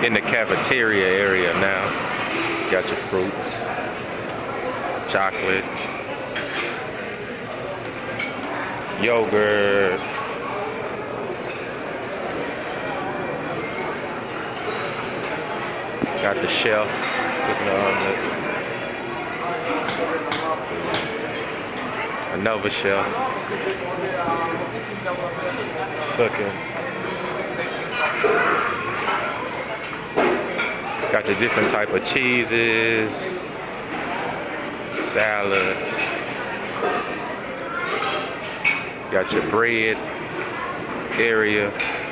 in the cafeteria area now. Got your fruits, chocolate, yogurt. Got the chef looking on another chef cooking. Got your different type of cheeses, salads. Got your bread area.